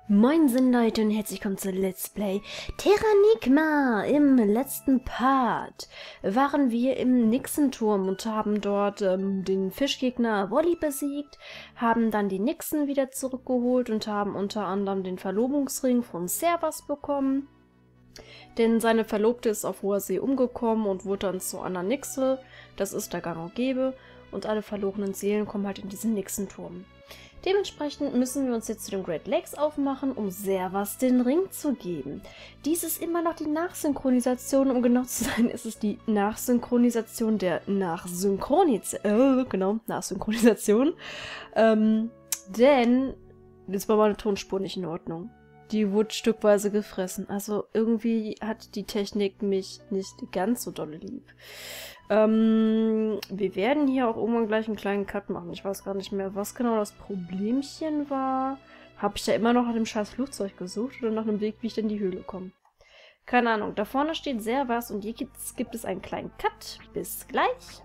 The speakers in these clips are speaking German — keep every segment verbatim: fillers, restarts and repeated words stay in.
Moinsen Leute und herzlich willkommen zu Let's Play Terranigma. Im letzten Part waren wir im Nixenturm und haben dort ähm, den Fischgegner Wolli besiegt, haben dann die Nixen wieder zurückgeholt und haben unter anderem den Verlobungsring von Servas bekommen. Denn seine Verlobte ist auf hoher See umgekommen und wurde dann zu einer Nixe. Das ist der Gang und Gäbe. Und alle verlorenen Seelen kommen halt in diesen Nixenturm. Dementsprechend müssen wir uns jetzt zu den Great Lakes aufmachen, um Servas den Ring zu geben. Dies ist immer noch die Nachsynchronisation, um genau zu sein, ist es die Nachsynchronisation der Nachsynchronisation, äh, genau, Nachsynchronisation, ähm, denn jetzt war meine Tonspur nicht in Ordnung. Die wurde stückweise gefressen, also irgendwie hat die Technik mich nicht ganz so dolle lieb. Ähm, wir werden hier auch irgendwann gleich einen kleinen Cut machen. Ich weiß gar nicht mehr, was genau das Problemchen war. Habe ich da immer noch nach dem scheiß Flugzeug gesucht oder nach einem Weg, wie ich in die Höhle komme? Keine Ahnung. Da vorne steht Servas und hier gibt's, gibt es einen kleinen Cut. Bis gleich.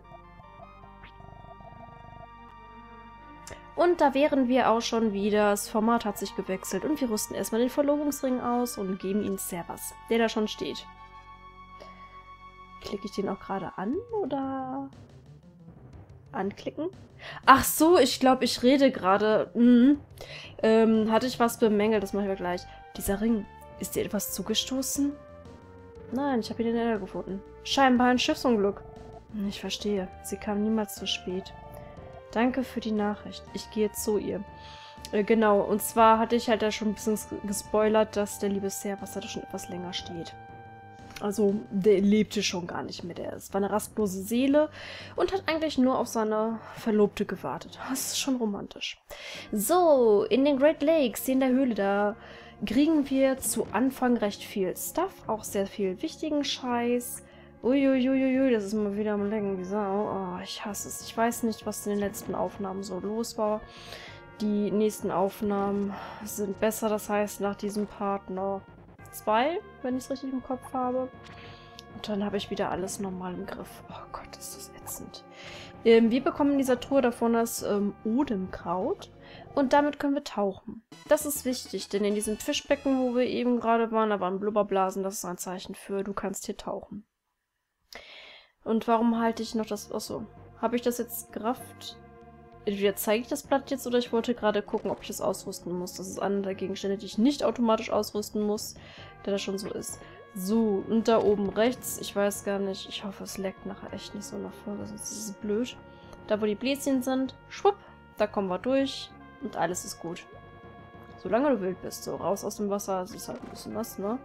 Und da wären wir auch schon wieder. Das Format hat sich gewechselt und wir rüsten erstmal den Verlobungsring aus und geben ihn Servas, der da schon steht. Klicke ich den auch gerade an oder anklicken? Ach so, ich glaube, ich rede gerade. Mhm. Ähm, hatte ich was bemängelt, das machen wir gleich. Dieser Ring, ist dir etwas zugestoßen? Nein, ich habe ihn in der Erde gefunden. Scheinbar ein Schiffsunglück. Ich verstehe, sie kam niemals zu spät. Danke für die Nachricht. Ich gehe zu ihr. Äh, genau, und zwar hatte ich halt da schon ein bisschen gespoilert, dass der liebe Servas da schon etwas länger steht. Also, der lebte schon gar nicht mehr. Der war eine rastlose Seele und hat eigentlich nur auf seine Verlobte gewartet. Das ist schon romantisch. So, in den Great Lakes, in der Höhle, da kriegen wir zu Anfang recht viel Stuff. Auch sehr viel wichtigen Scheiß. Uiuiuiui, das ist mal wieder am Lenken wie Sau. Oh, ich hasse es. Ich weiß nicht, was in den letzten Aufnahmen so los war. Die nächsten Aufnahmen sind besser, das heißt, nach diesem Part noch zwei, wenn ich es richtig im Kopf habe. Und dann habe ich wieder alles normal im Griff. Oh Gott, ist das ätzend. Ähm, wir bekommen in dieser Truhe davon das ähm, Odemkraut. Und damit können wir tauchen. Das ist wichtig, denn in diesem Fischbecken, wo wir eben gerade waren, da waren Blubberblasen. Das ist ein Zeichen für, du kannst hier tauchen. Und warum halte ich noch das... Achso, habe ich das jetzt gerafft? Entweder zeige ich das Blatt jetzt oder ich wollte gerade gucken, ob ich es ausrüsten muss. Das ist einer der Gegenstände, die ich nicht automatisch ausrüsten muss, der da schon so ist. So, und da oben rechts, ich weiß gar nicht, ich hoffe, es leckt nachher echt nicht so nach vorne, sonst ist es blöd. Da, wo die Bläschen sind, schwupp, da kommen wir durch und alles ist gut. Solange du wild bist, so raus aus dem Wasser, es ist halt ein bisschen was, ne?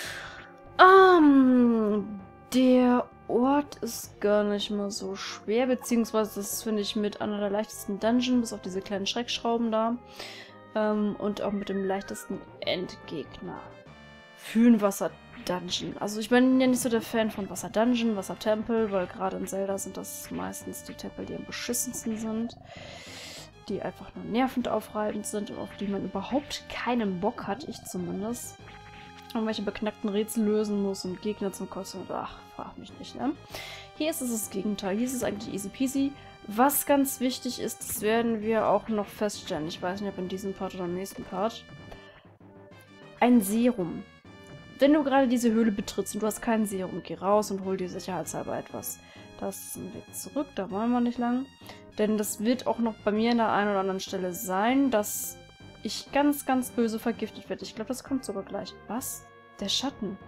Ähm, der Ort ist gar nicht mal so schwer, beziehungsweise das finde ich mit einer der leichtesten Dungeons, bis auf diese kleinen Schreckschrauben da. Ähm, und auch mit dem leichtesten Endgegner. Für ein Wasser-Dungeon. Also ich bin ja nicht so der Fan von Wasser-Dungeon, Wasser-Tempel, weil gerade in Zelda sind das meistens die Tempel, die am beschissensten sind. Die einfach nur nervend aufreibend sind und auf die man überhaupt keinen Bock hat, ich zumindest. Irgendwelche beknackten Rätsel lösen muss und Gegner zum Kosten. Ach, frag mich nicht, ne? Hier ist es das Gegenteil. Hier ist es eigentlich easy peasy. Was ganz wichtig ist, das werden wir auch noch feststellen. Ich weiß nicht, ob in diesem Part oder im nächsten Part. Ein Serum. Wenn du gerade diese Höhle betrittst und du hast kein Serum, geh raus und hol dir sicherheitshalber etwas. Das ist ein Weg zurück, da wollen wir nicht lang. Denn das wird auch noch bei mir an der einen oder anderen Stelle sein, dass ich ganz, ganz böse vergiftet werde. Ich glaube, das kommt sogar gleich. Was? Der Schatten.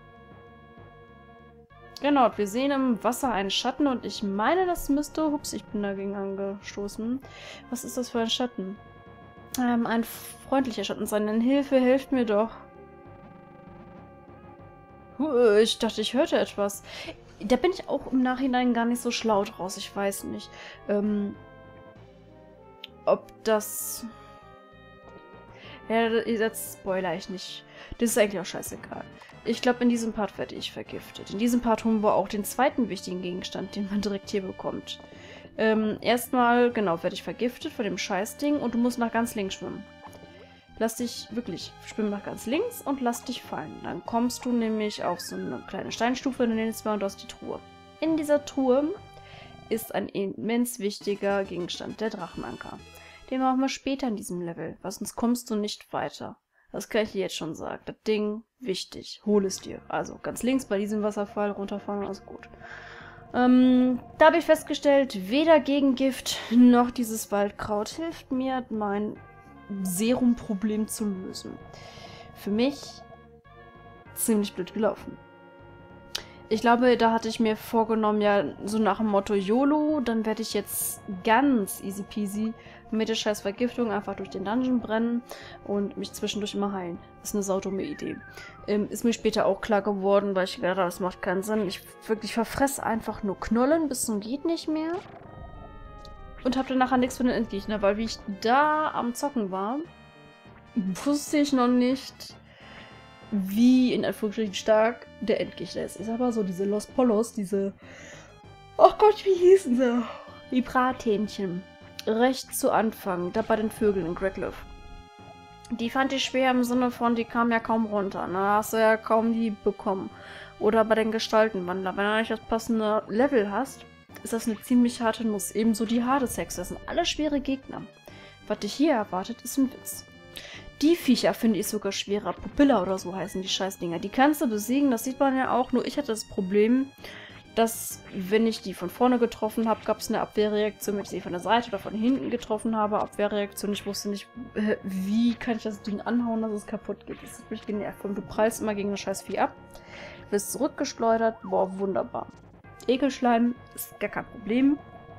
Genau, wir sehen im Wasser einen Schatten und ich meine, das müsste... Ups, ich bin dagegen angestoßen. Was ist das für ein Schatten? Ähm, ein freundlicher Schatten sein. Denn Hilfe, helft mir doch. Huh, ich dachte, ich hörte etwas. Da bin ich auch im Nachhinein gar nicht so schlau draus. Ich weiß nicht, ähm, ob das... Ja, jetzt spoiler ich nicht. Das ist eigentlich auch scheißegal. Ich glaube, in diesem Part werde ich vergiftet. In diesem Part holen wir auch den zweiten wichtigen Gegenstand, den man direkt hier bekommt. Ähm, erstmal, genau, werde ich vergiftet von dem Scheißding und du musst nach ganz links schwimmen. Lass dich, wirklich, schwimm nach ganz links und lass dich fallen. Dann kommst du nämlich auf so eine kleine Steinstufe, in den zwei und aus die Truhe. In dieser Truhe ist ein immens wichtiger Gegenstand, der Drachenanker. Den machen wir später in diesem Level, weil sonst kommst du nicht weiter. Das kann ich dir jetzt schon sagen. Das Ding, wichtig. Hol es dir. Also ganz links bei diesem Wasserfall runterfahren, also gut. Ähm, da habe ich festgestellt, weder Gegengift noch dieses Waldkraut hilft mir, mein Serumproblem zu lösen. Für mich ziemlich blöd gelaufen. Ich glaube, da hatte ich mir vorgenommen, ja, so nach dem Motto YOLO, dann werde ich jetzt ganz easy peasy mit der scheiß Vergiftung einfach durch den Dungeon brennen und mich zwischendurch immer heilen. Das ist eine saudumme Idee. Ähm, ist mir später auch klar geworden, weil ich gedacht habe, das macht keinen Sinn. Ich wirklich verfresse einfach nur Knollen bis zum geht nicht mehr. Und habe dann nachher nichts für den Endgegner, weil wie ich da am Zocken war, wusste ich noch nicht, wie in Anführungsstrichen stark der Endgegner ist. Ist aber so diese Los Polos, diese, oh Gott, wie hießen sie? Die Brathähnchen. Recht zu Anfang, da bei den Vögeln in Gregglev. Die fand ich schwer im Sinne von, die kam ja kaum runter. Ne? Da hast du ja kaum die bekommen. Oder bei den Gestaltenwandler. Wenn du nicht das passende Level hast, ist das eine ziemlich harte Nuss. Ebenso die Hades-Hexe. Das sind alle schwere Gegner. Was dich hier erwartet, ist ein Witz. Die Viecher finde ich sogar schwerer. Pupilla oder so heißen die Scheißdinger. Die kannst du besiegen, das sieht man ja auch. Nur ich hatte das Problem, dass, wenn ich die von vorne getroffen habe, gab es eine Abwehrreaktion, wenn ich sie von der Seite oder von hinten getroffen habe. Abwehrreaktion, ich wusste nicht, äh, wie kann ich das Ding anhauen, dass es kaputt geht. Das hat mich genervt. Und du prallst immer gegen das scheiß Vieh ab, wirst zurückgeschleudert. Boah, wunderbar. Ekelschleim ist gar kein Problem.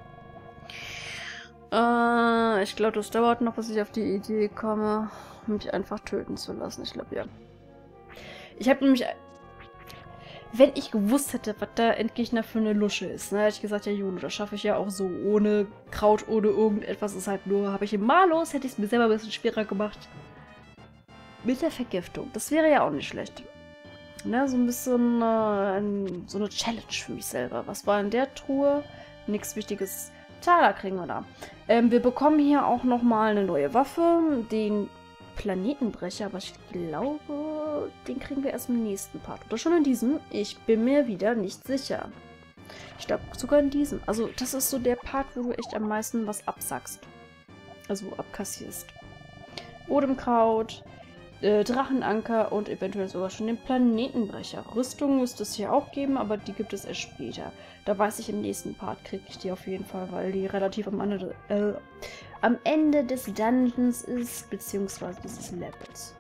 Äh, ich glaube, das dauert noch, bis ich auf die Idee komme, mich einfach töten zu lassen. Ich glaube, ja. Ich habe nämlich... Wenn ich gewusst hätte, was der Endgegner für eine Lusche ist, ne, hätte ich gesagt, ja, Juno, das schaffe ich ja auch so, ohne Kraut, ohne irgendetwas, ist halt nur, habe ich im Malus, hätte ich es mir selber ein bisschen schwerer gemacht. Mit der Vergiftung, das wäre ja auch nicht schlecht. Ne, so ein bisschen, äh, ein, so eine Challenge für mich selber. Was war in der Truhe? Nichts Wichtiges. Taler kriegen wir da. Ähm, wir bekommen hier auch nochmal eine neue Waffe, den Planetenbrecher, aber ich glaube, den kriegen wir erst im nächsten Part. Oder schon in diesem? Ich bin mir wieder nicht sicher. Ich glaube sogar in diesem. Also das ist so der Part, wo du echt am meisten was absackst. Also abkassierst. Odemkraut, äh, Drachenanker und eventuell sogar schon den Planetenbrecher. Rüstung müsste es hier auch geben, aber die gibt es erst später. Da weiß ich, im nächsten Part kriege ich die auf jeden Fall, weil die relativ am Ende, äh, am Ende des Dungeons ist, beziehungsweise dieses Levels.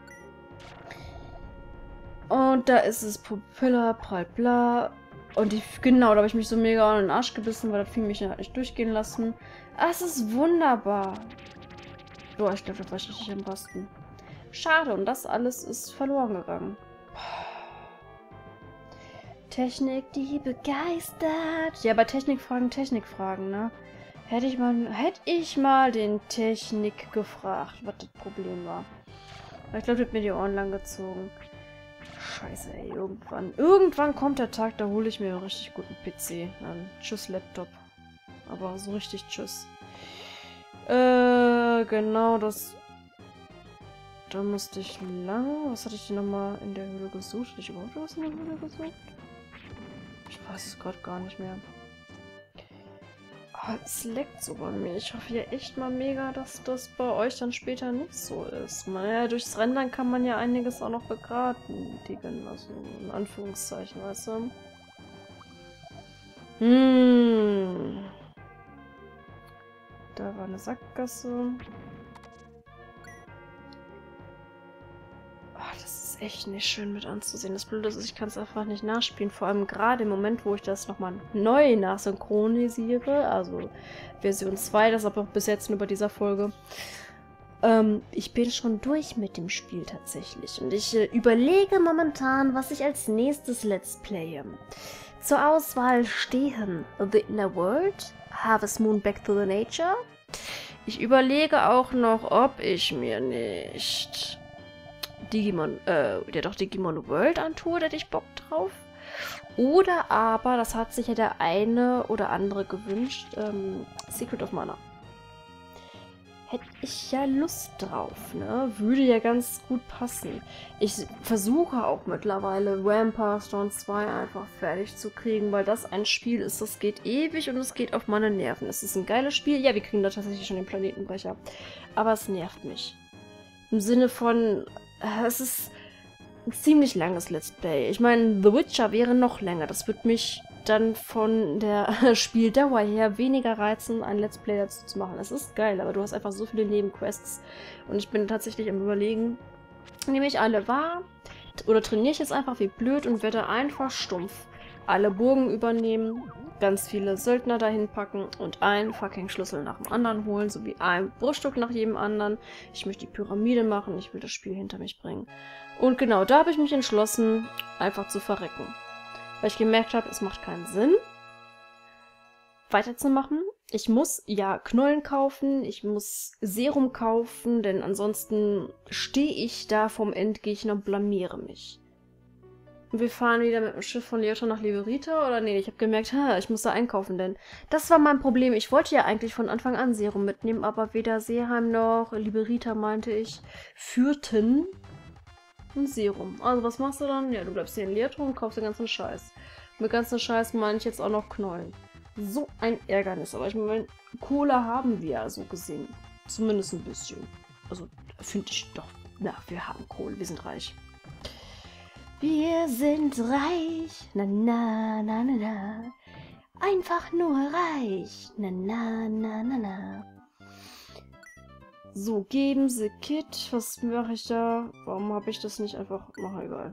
Und da ist es Pupilla, prall, bla. Und ich, genau, da habe ich mich so mega an den Arsch gebissen, weil das Vieh mich ja nicht durchgehen lassen. Ah, es ist wunderbar. Boah, ich glaube, das war ich richtig am Basten. Schade, und das alles ist verloren gegangen. Technik, die begeistert. Ja, bei Technikfragen, Technikfragen, ne? Hätte ich mal, hätte ich mal den Technik gefragt, was das Problem war. Aber ich glaube, das hat mir die Ohren lang gezogen. Scheiße, ey, irgendwann. Irgendwann kommt der Tag, da hole ich mir einen richtig guten P C. Dann tschüss, Laptop. Aber so richtig tschüss. Äh, genau, das... Da musste ich lang... Was hatte ich denn nochmal in der Höhle gesucht? Hatte ich überhaupt was in der Höhle gesucht? Ich weiß es gerade gar nicht mehr. Oh, es leckt so bei mir. Ich hoffe ja echt mal mega, dass das bei euch dann später nicht so ist. Naja, durchs Rendern kann man ja einiges auch noch begradigen. Also in Anführungszeichen, weißt du? Hm. Da war eine Sackgasse. Oh, das ist echt nicht schön mit anzusehen. Das Blöde ist, ich kann es einfach nicht nachspielen. Vor allem gerade im Moment, wo ich das nochmal neu nachsynchronisiere. Also Version zwei, das ist aber auch bis jetzt nur bei dieser Folge. Ähm, ich bin schon durch mit dem Spiel tatsächlich. Und ich äh, überlege momentan, was ich als nächstes Let's Playe. Zur Auswahl stehen The Inner World, Harvest Moon Back to the Nature. Ich überlege auch noch, ob ich mir nicht... Digimon, äh, ja doch Digimon World antue, da hätte ich Bock drauf. Oder aber, das hat sich ja der eine oder andere gewünscht, ähm, Secret of Mana. Hätte ich ja Lust drauf, ne? Würde ja ganz gut passen. Ich versuche auch mittlerweile Vampire Storm zwei einfach fertig zu kriegen, weil das ein Spiel ist, das geht ewig und es geht auf meine Nerven. Es ist ein geiles Spiel. Ja, wir kriegen da tatsächlich schon den Planetenbrecher. Aber es nervt mich. Im Sinne von, äh, es ist ein ziemlich langes Let's Play. Ich meine, The Witcher wäre noch länger. Das wird mich dann von der Spieldauer her weniger reizen, ein Let's Play dazu zu machen. Es ist geil, aber du hast einfach so viele Nebenquests. Und ich bin tatsächlich am Überlegen, nehme ich alle wahr oder trainiere ich jetzt einfach wie blöd und werde einfach stumpf alle Burgen übernehmen, ganz viele Söldner dahin packen und einen fucking Schlüssel nach dem anderen holen, sowie ein Bruchstück nach jedem anderen. Ich möchte die Pyramide machen, ich will das Spiel hinter mich bringen. Und genau, da habe ich mich entschlossen, einfach zu verrecken. Weil ich gemerkt habe, es macht keinen Sinn, weiterzumachen. Ich muss ja Knollen kaufen, ich muss Serum kaufen, denn ansonsten stehe ich da vom Endgegner und blamiere mich. Wir fahren wieder mit dem Schiff von Liotta nach Liberita, oder nee, ich habe gemerkt, ha, ich muss da einkaufen, denn das war mein Problem. Ich wollte ja eigentlich von Anfang an Serum mitnehmen, aber weder Seeheim noch Liberita, meinte ich, führten ein Serum. Also was machst du dann? Ja, du bleibst hier in Liotta und kaufst den ganzen Scheiß. Mit ganzen Scheiß meine ich jetzt auch noch Knollen. So ein Ärgernis, aber ich meine, Kohle haben wir ja so gesehen. Zumindest ein bisschen. Also, finde ich doch. Na, wir haben Kohle, wir sind reich. Wir sind reich, na na na na na, einfach nur reich, na na na na na. So, geben Sie Kit, was mache ich da? Warum habe ich das nicht einfach, mach egal.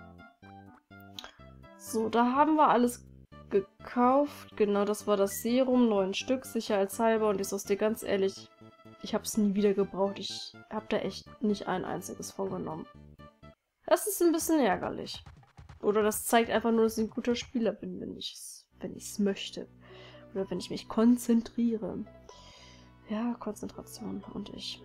So, da haben wir alles gekauft, genau, das war das Serum, neun Stück, sicherheitshalber und ich sag's dir ganz ehrlich, ich habe es nie wieder gebraucht, ich habe da echt nicht ein einziges von genommen. Das ist ein bisschen ärgerlich. Oder das zeigt einfach nur, dass ich ein guter Spieler bin, wenn ich es wenn ich's möchte. Oder wenn ich mich konzentriere. Ja, Konzentration und ich.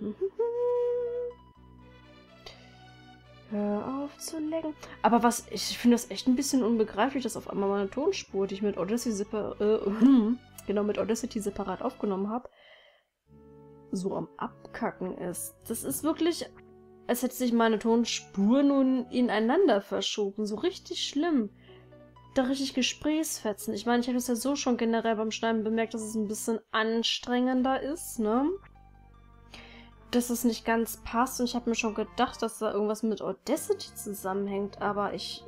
Hör auf zu lecken. Aber was, ich finde das echt ein bisschen unbegreiflich, dass auf einmal meine Tonspur, die ich mit Audacity, separ äh, genau, mit Audacity separat aufgenommen habe, so am Abkacken ist. Das ist wirklich, als hätte sich meine Tonspur nun ineinander verschoben. So richtig schlimm. Da richtig Gesprächsfetzen. Ich meine, ich habe es ja so schon generell beim Schneiden bemerkt, dass es ein bisschen anstrengender ist, ne? Dass es nicht ganz passt. Und ich habe mir schon gedacht, dass da irgendwas mit Audacity zusammenhängt. Aber ich...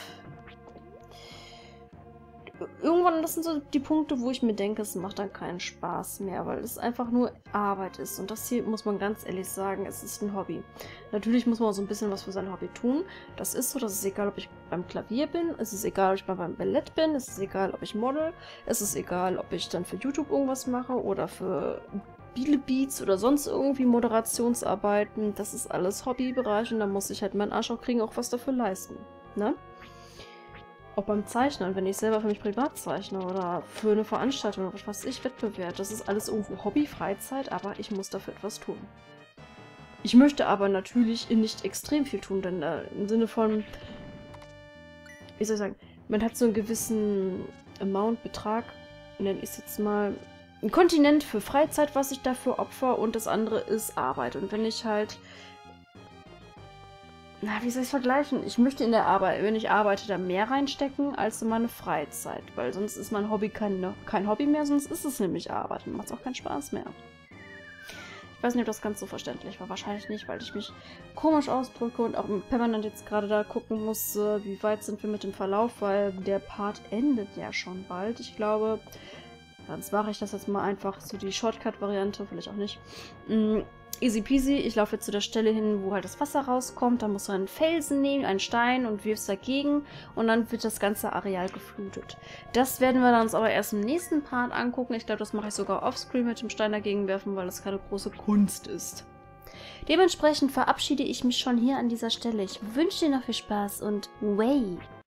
Irgendwann, das sind so die Punkte, wo ich mir denke, es macht dann keinen Spaß mehr, weil es einfach nur Arbeit ist. Und das hier, muss man ganz ehrlich sagen, es ist ein Hobby. Natürlich muss man auch so ein bisschen was für sein Hobby tun. Das ist so, das ist egal, ob ich beim Klavier bin, es ist egal, ob ich beim Ballett bin, es ist egal, ob ich model, es ist egal, ob ich dann für YouTube irgendwas mache oder für Beats oder sonst irgendwie Moderationsarbeiten. Das ist alles Hobbybereich und da muss ich halt meinen Arsch auch kriegen, auch was dafür leisten. Ne? Auch beim Zeichnen, wenn ich selber für mich privat zeichne oder für eine Veranstaltung oder was weiß ich, Wettbewerb. Das ist alles irgendwo Hobby, Freizeit, aber ich muss dafür etwas tun. Ich möchte aber natürlich nicht extrem viel tun, denn äh, im Sinne von, wie soll ich sagen, man hat so einen gewissen Amount, Betrag, nenne ich es jetzt mal, ein Kontinent für Freizeit, was ich dafür opfer und das andere ist Arbeit. Und wenn ich halt... Na, wie soll ich es vergleichen? Ich möchte in der Arbeit, wenn ich arbeite, da mehr reinstecken als in meine Freizeit. Weil sonst ist mein Hobby kein, kein Hobby mehr, sonst ist es nämlich Arbeit. Und macht es auch keinen Spaß mehr. Ich weiß nicht, ob das ganz so verständlich war. Wahrscheinlich nicht, weil ich mich komisch ausdrücke und auch permanent jetzt gerade da gucken muss, wie weit sind wir mit dem Verlauf, weil der Part endet ja schon bald. Ich glaube, sonst mache ich das jetzt mal einfach so die Shortcut-Variante, vielleicht auch nicht. Mm. Easy peasy, ich laufe jetzt zu der Stelle hin, wo halt das Wasser rauskommt. Da musst du einen Felsen nehmen, einen Stein und wirfst dagegen und dann wird das ganze Areal geflutet. Das werden wir uns aber erst im nächsten Part angucken. Ich glaube, das mache ich sogar offscreen mit dem Stein dagegen werfen, weil das keine große Kunst ist. Dementsprechend verabschiede ich mich schon hier an dieser Stelle. Ich wünsche dir noch viel Spaß und way!